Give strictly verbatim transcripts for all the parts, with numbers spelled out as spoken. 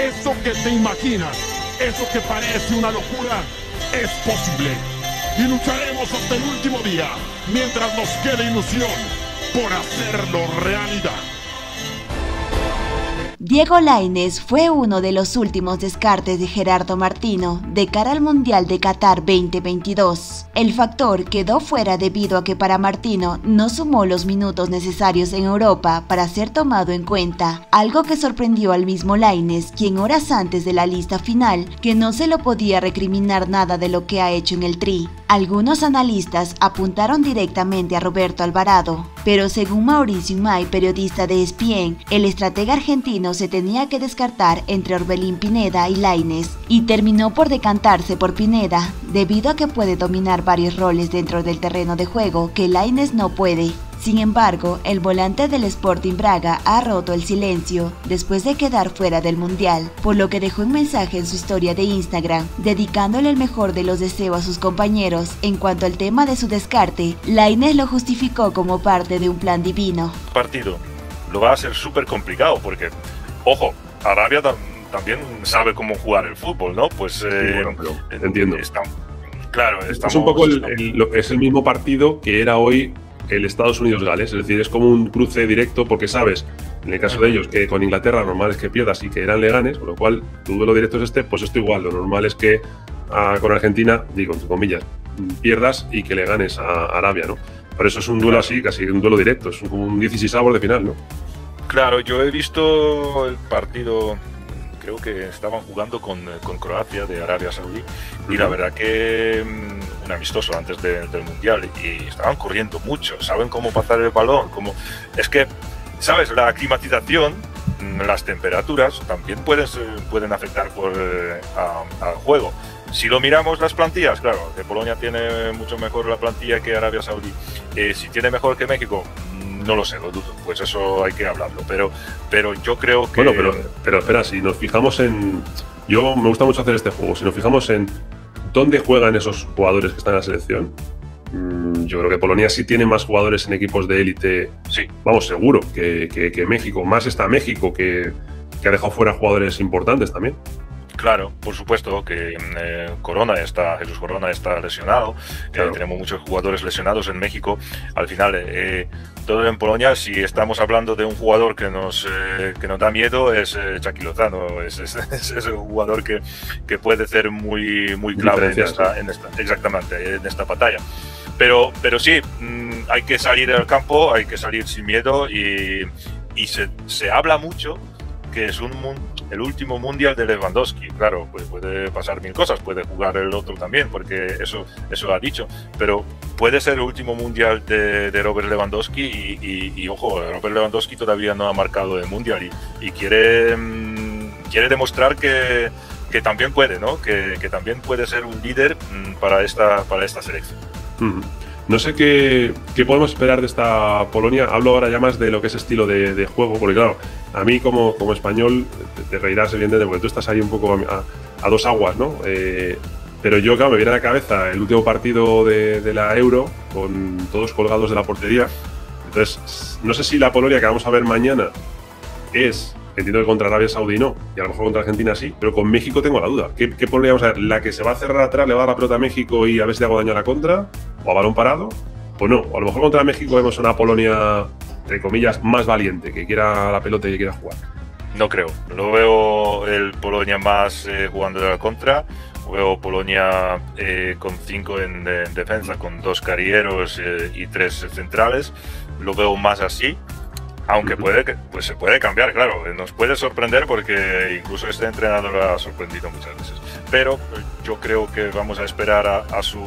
Eso que te imaginas, eso que parece una locura, es posible. Y lucharemos hasta el último día, mientras nos quede ilusión, por hacerlo realidad. Diego Lainez fue uno de los últimos descartes de Gerardo Martino de cara al Mundial de Qatar veinte veintidós. El factor quedó fuera debido a que para Martino no sumó los minutos necesarios en Europa para ser tomado en cuenta, algo que sorprendió al mismo Lainez, quien horas antes de la lista final que no se lo podía recriminar nada de lo que ha hecho en el Tri. Algunos analistas apuntaron directamente a Roberto Alvarado, pero según Mauricio Imay, periodista de E S P N, el estratega argentino se tenía que descartar entre Orbelín Pineda y Lainez, y terminó por decantarse por Pineda, debido a que puede dominar varios roles dentro del terreno de juego que Lainez no puede. Sin embargo, el volante del Sporting Braga ha roto el silencio después de quedar fuera del Mundial, por lo que dejó un mensaje en su historia de Instagram, dedicándole el mejor de los deseos a sus compañeros. En cuanto al tema de su descarte, Lainez lo justificó como parte de un plan divino. Partido lo va a ser súper complicado porque, ojo, Arabia tam también sabe cómo jugar el fútbol, ¿no? Pues eh, sí, bueno, pero entiendo. Está, claro, estamos, es un poco el, el, es el mismo partido que era hoy el Estados Unidos-Gales, es decir, es como un cruce directo porque sabes, en el caso de ellos, que con Inglaterra lo normal es que pierdas y que eran leganes, con lo cual tu duelo directo es este, pues esto igual, lo normal es que a, con Argentina, digo, entre comillas, pierdas y que le ganes a Arabia, ¿no? Por eso es un duelo así, casi un duelo directo, es como un dieciseisavos de final, ¿no? Claro, yo he visto el partido, creo que estaban jugando con, con Croacia de Arabia Saudí, y uh-huh. la verdad que un amistoso antes de, del Mundial, y estaban corriendo mucho, saben cómo pasar el balón, cómo... es que, ¿sabes? La climatización, las temperaturas también pueden, pueden afectar por, eh, a, al juego. Si lo miramos las plantillas, claro, que Polonia tiene mucho mejor la plantilla que Arabia Saudí, eh, si tiene mejor que México, no lo sé, lo dudo, pues eso hay que hablarlo, pero, pero yo creo que... Bueno, pero, pero espera, si nos fijamos en... Yo me gusta mucho hacer este juego, si nos fijamos en dónde juegan esos jugadores que están en la selección, mmm, yo creo que Polonia sí tiene más jugadores en equipos de élite, sí, vamos, seguro, que, que, que México, más está México, que, que ha dejado fuera jugadores importantes también. Claro, por supuesto que eh, Corona está, Jesús Corona está lesionado, claro. eh, tenemos muchos jugadores lesionados en México. Al final, eh, todo en Polonia, si estamos hablando de un jugador que nos, eh, que nos da miedo, es eh, Chucky Lozano, es, es, es, es un jugador que, que puede ser muy, muy clave en esta, en esta, exactamente, en esta batalla. Pero, pero sí, mmm, hay que salir al campo, hay que salir sin miedo y, y se, se habla mucho que es un, el último mundial de Lewandowski. Claro, pues puede pasar mil cosas, puede jugar el otro también, porque eso, eso lo ha dicho, pero puede ser el último mundial de, de Robert Lewandowski y, y, y ojo, Robert Lewandowski todavía no ha marcado el mundial y, y quiere, mmm, quiere demostrar que, que también puede, ¿no? Que, que también puede ser un líder mmm, para, esta, para esta selección. Mm. No sé qué, qué podemos esperar de esta Polonia. Hablo ahora ya más de lo que es estilo de, de juego, porque claro, a mí como, como español te, te reirás evidentemente, porque tú estás ahí un poco a, a dos aguas, ¿no? Eh, pero yo, claro, me viene a la cabeza el último partido de, de la Euro, con todos colgados de la portería. Entonces, no sé si la Polonia que vamos a ver mañana es, entiendo que contra Arabia Saudí no, y a lo mejor contra Argentina sí, pero con México tengo la duda. ¿Qué, qué Polonia vamos a ver? ¿La que se va a cerrar atrás, le va a dar la pelota a México y a ver si le hago daño a la contra? ¿O a balón parado? ¿O no? O a lo mejor contra México vemos una Polonia, entre comillas, más valiente, que quiera la pelota y que quiera jugar. No creo. Lo veo el Polonia más eh, jugando de la contra. Veo Polonia eh, con cinco en, en defensa, con dos carrilleros eh, y tres centrales. Lo veo más así. Aunque puede, pues se puede cambiar, claro, nos puede sorprender porque incluso este entrenador ha sorprendido muchas veces. Pero yo creo que vamos a esperar a, a, su,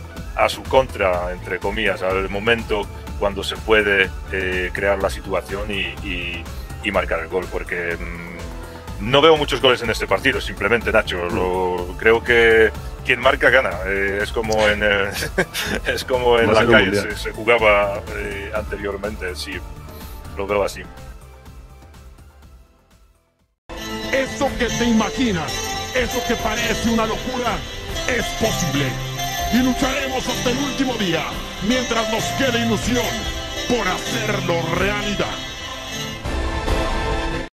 a su contra, entre comillas, al momento cuando se puede eh, crear la situación y, y, y marcar el gol, porque mmm, no veo muchos goles en este partido, simplemente, Nacho. Lo, creo que quien marca gana, eh, es como en, el, es como en la calle se, se jugaba eh, anteriormente, sí. Lo veo así. Eso que te imaginas, eso que parece una locura, es posible. Y lucharemos hasta el último día, mientras nos quede ilusión, por hacerlo realidad.